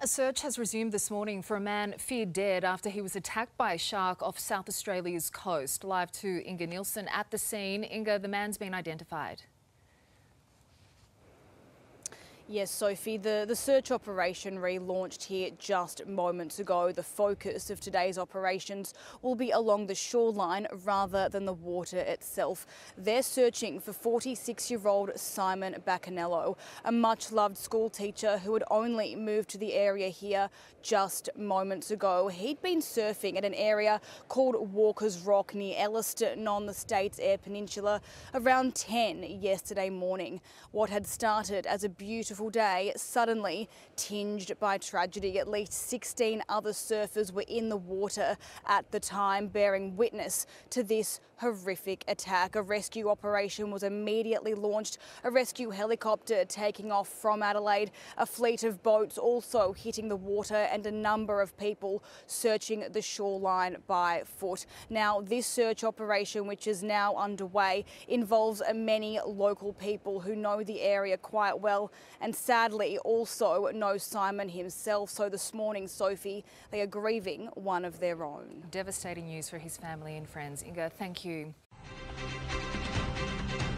A search has resumed this morning for a man feared dead after he was attacked by a shark off South Australia's coast. Live to Inga Nielsen at the scene. Inga, the man's been identified. Yes, Sophie, the search operation relaunched here just moments ago. The focus of today's operations will be along the shoreline rather than the water itself. They're searching for 46-year-old Simon Bacanello, a much-loved school teacher who had only moved to the area here just moments ago. He'd been surfing at an area called Walker's Rock near Elliston on the state's Eyre Peninsula around 10 yesterday morning. What had started as a beautiful day suddenly tinged by tragedy. At least 16 other surfers were in the water at the time, bearing witness to this horrific attack. A rescue operation was immediately launched, a rescue helicopter taking off from Adelaide, a fleet of boats also hitting the water, and a number of people searching the shoreline by foot. Now, this search operation, which is now underway, involves many local people who know the area quite well and sadly also know Simon himself. So this morning, Sophie, they are grieving one of their own. Devastating news for his family and friends. Inga, thank you.